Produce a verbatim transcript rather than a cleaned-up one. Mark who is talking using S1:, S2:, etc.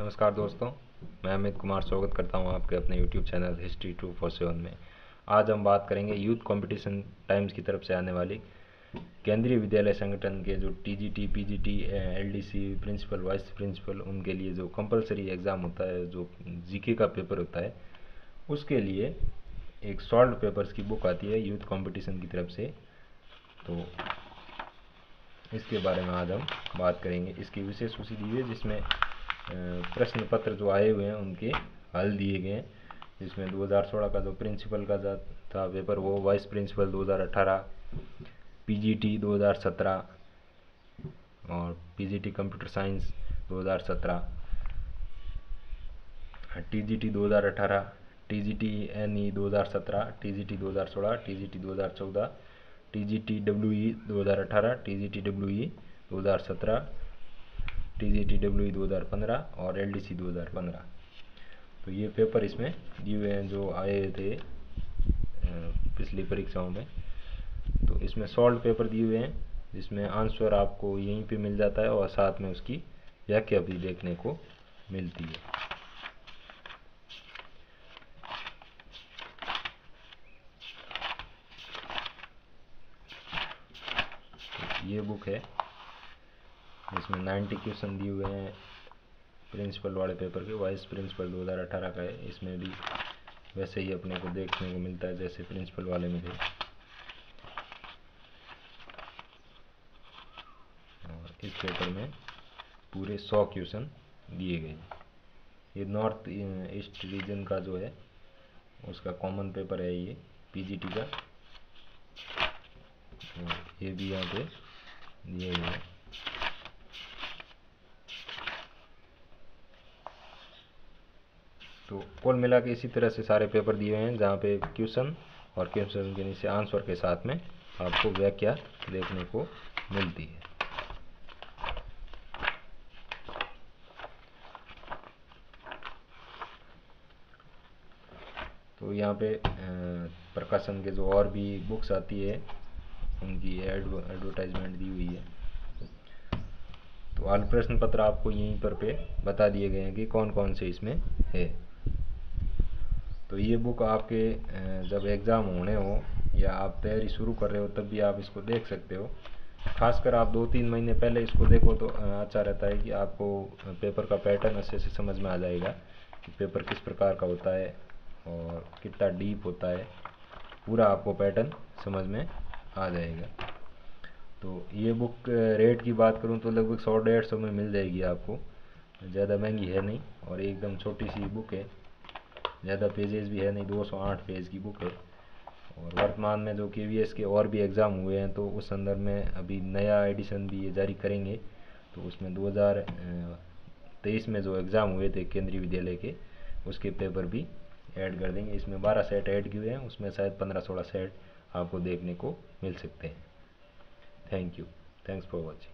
S1: नमस्कार दोस्तों, मैं अमित कुमार स्वागत करता हूं आपके अपने YouTube channel history two four seven में। आज हम बात करेंगे यूथ कंपटीशन टाइम्स की तरफ से आने वाली केंद्रीय विद्यालय संगठन के जो TGT, PGT, LDC, principal, vice principal, उनके लिए जो कंपलसरी एग्ज़ाम होता है, जो जीके का पेपर होता है, उसके लिए एक सॉल्व पेपर्स की बुक आती है यूथ कंपटीशन की तरफ से। तो इसके बारे में आज हम बात करेंगे। इसकी विशेष सूची दी हुई है जिसमें प्रश्न पत्र जो आए हुए हैं उनके हल दिए गए हैं, जिसमें दो हज़ार सोलह का जो प्रिंसिपल का था पेपर वो, वाइस प्रिंसिपल दो हज़ार अठारह, पीजीटी दो हज़ार सत्रह और पीजीटी कंप्यूटर साइंस दो हज़ार सत्रह, टीजीटी दो हज़ार अठारह, टीजीटी एनई दो हज़ार सत्रह, टीजीटी दो हज़ार सोलह, टीजीटी दो हज़ार चौदह, टीजीटी डब्ल्यूई दो हज़ार अठारह, टीजीटी डब्ल्यूई दो हज़ार सत्रह, टीजीटी डब्ल्यूई दो हज़ार पंद्रह और एलडीसी दो हज़ार पंद्रह। तो ये पेपर इसमें दिए हुए हैं जो आए थे पिछली परीक्षाओं में। तो इसमें सॉल्व पेपर दिए हुए हैं जिसमें आंसर आपको यहीं पे मिल जाता है और साथ में उसकी व्याख्या भी देखने को मिलती है। तो ये बुक है इसमें नब्बे क्वेश्चन दिए हुए हैं प्रिंसिपल वाले पेपर के। वाइस प्रिंसिपल दो हज़ार अठारह का है, इसमें भी वैसे ही अपने को देखने को मिलता है जैसे प्रिंसिपल वाले में थे। और इस पेपर में पूरे सौ क्वेश्चन दिए गए हैं। ये नॉर्थ ईस्ट रीजन का जो है उसका कॉमन पेपर है ये पीजीटी का। ये भी यहाँ पे दिए हुए हैं। तो कुल मिला के इसी तरह से सारे पेपर दिए हुए हैं जहाँ पे क्वेश्चन और क्वेश्चन के नीचे आंसर के साथ में आपको व्याख्या देखने को मिलती है। तो यहाँ पे प्रकाशन के जो और भी बुक्स आती है उनकी एडवर्टाइजमेंट दी हुई है। तो आल प्रश्न पत्र आपको यहीं पर पे बता दिए गए हैं कि कौन कौन से इसमें है। तो ये बुक आपके जब एग्ज़ाम होने हो या आप तैयारी शुरू कर रहे हो तब भी आप इसको देख सकते हो। खासकर आप दो तीन महीने पहले इसको देखो तो अच्छा रहता है कि आपको पेपर का पैटर्न अच्छे से समझ में आ जाएगा कि पेपर किस प्रकार का होता है और कितना डीप होता है, पूरा आपको पैटर्न समझ में आ जाएगा। तो ये बुक रेट की बात करूं तो लगभग सौ डेढ़ सौ में मिल जाएगी आपको, ज़्यादा महंगी है नहीं और एकदम छोटी सी बुक है, ज़्यादा पेजेस भी है नहीं, दो सौ आठ पेज की बुक है। और वर्तमान में जो केवीएस के और भी एग्ज़ाम हुए हैं तो उस संदर्भ में अभी नया एडिशन भी ये जारी करेंगे। तो उसमें दो हज़ार तेईस में जो एग्ज़ाम हुए थे केंद्रीय विद्यालय के उसके पेपर भी ऐड कर देंगे। इसमें बारह सेट ऐड किए हैं, उसमें शायद पंद्रह सोलह सेट आपको देखने को मिल सकते हैं। Thank you, thanks for watching.